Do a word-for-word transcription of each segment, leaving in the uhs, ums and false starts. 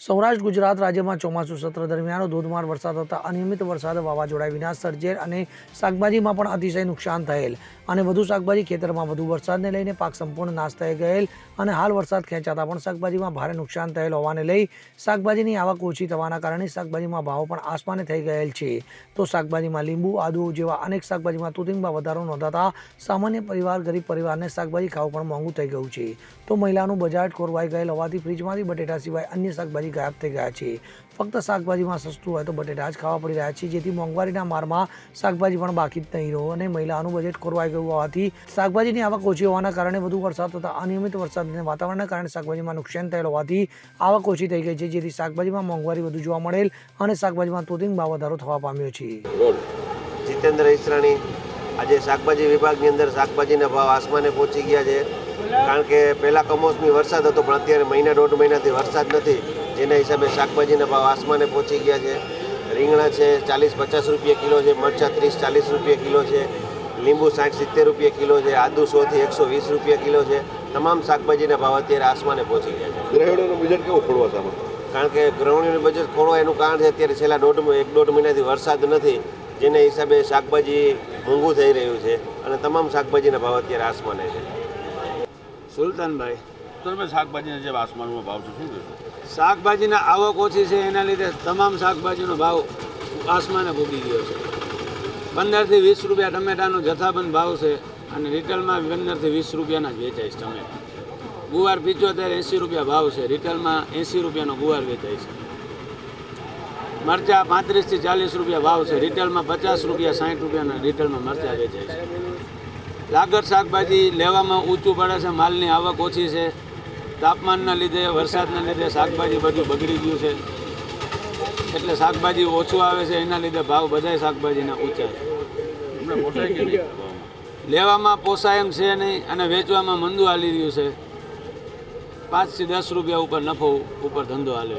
સૌરાષ્ટ્ર ગુજરાત રાજ્યમાં ચોમાસુ સત્ર દરમિયાન ધોધમાર વરસાદ થતા અનિયમિત વરસાદ વાવાઝોડા વિનાશ સર્જેલ અને શાકભાજીમાં પણ અતિશય નુકસાન થયેલ અને વધુ શાકભાજી ખેતરમાં વધુ વરસાદને લઈને પાક સંપૂર્ણ નાશ થઈ ગયેલ અને હાલ વરસાદ ખેંચાતા પણ શાકભાજીમાં ભારે નુકસાન થયેલ હોવાને લઈ શાકભાજીની આવક ઓછી થવાના કારણે શાકભાજીમાં ભાવ પણ આસમાને થઈ ગયેલ છે। તો શાકભાજીમાં લીંબુ આદુ જેવા અનેક શાકભાજીમાં તુતિંગમાં વધારો નોંધાતા સામાન્ય પરિવાર ગરીબ પરિવારને શાકભાજી ખાવું પણ મોંઘું થઈ ગયું છે। તો મહિલાનું બજાર ખોરવાઈ ગયેલ હોવાથી ફ્રીજમાંથી બટેટા સિવાય અન્ય શાકભાજી ગાયબ થઈ ગયા છે। ફક્ત શાકભાજીમાં સસ્તું હોય તો બટેટા જ ખાવા પડી રહ્યા છે, જેથી મોંઘવારીના મારમાં શાકભાજી પણ બાકી જ નહીં રહ્યો અને મહિલાઓનું બજેટ ખોરવાઈ ગયું હોવાથી શાકભાજીની આવક ઓછી હોવાના કારણે વધુ વરસાદ થતા અનિયમિત વરસાદ અને વાતાવરણના કારણે શાકભાજીમાં નુકસાન થયેલ હોવાથી આવક ઓછી થઈ ગઈ છે, જેથી શાકભાજીમાં મોંઘવારી વધુ જોવા મળેલ અને શાકભાજીમાં તોતિંગ ભાવ વધારો થવા પામ્યો છે। જીતેન્દ્ર ઈસરાણી, આજે શાકભાજી વિભાગની અંદર શાકભાજીના ભાવ આસમાને પહોંચી ગયા છે, કારણ કે પહેલાં કમોસમી વરસાદ હતો પણ અત્યારે મહિના દોઢ મહિનાથી વરસાદ નથી, જેના હિસાબે શાકભાજીના ભાવ આસમાને પહોંચી ગયા છે। રીંગણા છે ચાલીસ પચાસ રૂપિયા કિલો છે, મરચાં ત્રીસ ચાલીસ રૂપિયા કિલો છે, લીંબુ સાઠ સિત્તેર રૂપિયા કિલો છે, આદુ સોથી એકસો વીસ રૂપિયા કિલો છે। તમામ શાકભાજીના ભાવ અત્યારે આસમાને પહોંચી ગયા છે। ગૃહિણીઓનું બજેટ કેવું ખોળવા છે? કારણ કે ગૃહિણીઓનું બજેટ ખોળવા એનું કારણ છે અત્યારે છેલ્લા દોઢ એક દોઢ મહિનાથી વરસાદ નથી, જેના હિસાબે શાકભાજી મોંઘું થઈ રહ્યું છે અને તમામ શાકભાજીના ભાવ અત્યારે આસમાને છે। સુલતાનભાઈ, તમે શાકભાજીના જે આસમાનમાં ભાવ છે શું કહેશો? શાકભાજીના આવક ઓછી છે એના લીધે તમામ શાકભાજીનો ભાવ આસમાને ભૂગી ગયો છે। પંદરથી વીસ રૂપિયા ટમેટાનો જથ્થાબંધ ભાવ છે અને રિટેલમાં પંદરથી વીસ રૂપિયાના જ વેચાય છે ટમેટા। ગુવાર પિચોતેર એંસી રૂપિયા ભાવ છે, રિટેલમાં એંસી રૂપિયાનો ગુવાર વેચાય છે। મરચાં પાંત્રીસથી ચાલીસ રૂપિયા ભાવ છે, રિટેલમાં પચાસ રૂપિયા સાઠ રૂપિયાના રિટેલમાં મરચાં વેચાય છે। લાગર શાકભાજી લેવામાં ઊંચું પડે છે, માલની આવક ઓછી છે, તાપમાનના લીધે વરસાદના લીધે શાકભાજી બધું બગડી ગયું છે, એટલે શાકભાજી ઓછું આવે છે, એના લીધે ભાવ બધાય શાકભાજીના ઊંચા છે। લેવામાં પોસાય એમ છે નહીં અને વેચવામાં મંદું હાલી રહ્યું છે। પાંચથી દસ રૂપિયા ઉપર નફો ઉપર ધંધો હાલ્યો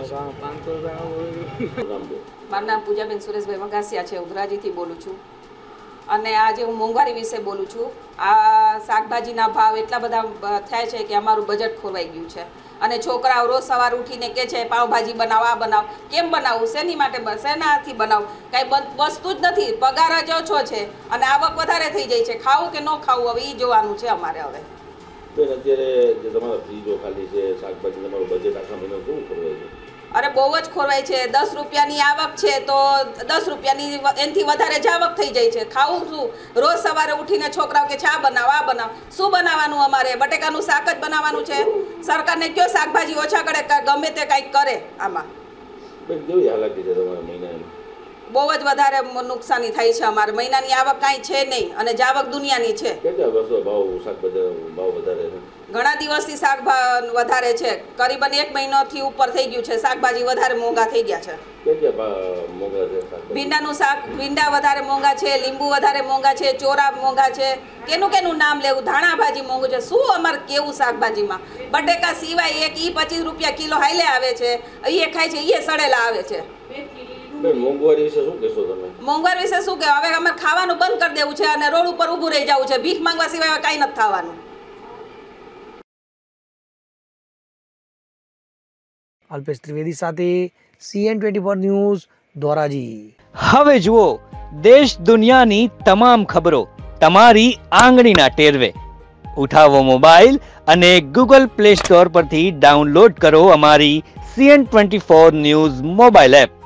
છે। મારું નામ પૂજાબેન સુરેશભાઈ વઘાસિયા છે, ઉધરાજીથી બોલું છું અને આજે હું મોંઘવારી વિશે બોલું છું। આ શાકભાજીના ભાવ એટલા બધા થાય છે કે અમારું બજેટ ખોરવાઈ ગયું છે અને છોકરાઓ રોજ સવાર ઉઠીને કહે છે પાવભાજી બનાવ, આ બનાવ। કેમ બનાવવું? શેની માટે? શેનાથી બનાવું? કાંઈ વસ્તુ જ નથી, પગાર જ ઓછો છે અને આવક વધારે થઈ જાય છે। ખાવું કે ન ખાવું હવે એ જોવાનું છે અમારે। હવે બેન, અત્યારે જે તમારા ફ્રીજો ખાલી છે, શાકભાજી તમારું બજેટ આખા મહિના કેવું ખોરવાય છે? અરે બહુ જ ખોરવાય છે। દસ રૂપિયાની આવક છે તો દસ રૂપિયાની એનાથી વધારે જ આવક થઈ જાય છે। ખાવું શું? રોજ સવારે ઉઠીને છોકરાઓ કે ચા બનાવ, આ બનાવ। શું બનાવવાનું? અમારે બટેકાનું શાક જ બનાવવાનું છે। સરકારને કયો શાકભાજી ઓછા કરે, ગમે તે કંઈક કરે આમાં। બેન, કેવી હાલાકી છે તમારા મહિનાની? બહુ જ વધારે નુકસાની થાય છે અમારે। મહિનાની આવક કાંઈ છે નહીં અને જાવક દુનિયાની છે। કેટલા વર્ષો ભાવ શાકભાજી ભાવ વધારે છે? ઘણા દિવસથી શાક વધારે છે, કરીબન એક મહિનોથી ઉપર થઈ ગયું છે। શાકભાજી વધારે મોંઘા થઈ ગયા છે। કેટલા મોંઘા છે? ભીંડાનું શાક, ભીંડા વધારે મોંઘા છે, લીંબુ વધારે મોંઘા છે, ચોરા મોંઘા છે, કેનું કેનું નામ લેવું? ધાણા ભાજી મોંઘું છે। શું અમારે કેવું શાકભાજીમાં? બટેકા સિવાય એક ઈ પચીસ રૂપિયા કિલો હાઈલે આવે છે, એ ખાય છે, એ સડેલા આવે છે। મોંઘવારી વિશે શું કહેશો તમે? મોંઘવારી વિશે શું કહેવાય? હવે અમારે ખાવાનું બંધ કરી દેવું છે અને રોડ ઉપર ઊભું રહી જવું છે। ભીખ માંગવા સિવાય કાંઈ નથી થવાનું। અલ્પેશ ત્રિવેદી સાથે CN twenty four news, Dhoraji. હવે જુઓ દેશ દુનિયાની તમામ ખબરો તમારી આંગળીના ટેરવે। ઉઠાવો મોબાઈલ અને ગૂગલ પ્લે સ્ટોર પરથી ડાઉનલોડ કરો અમારી CN twenty four news mobile app.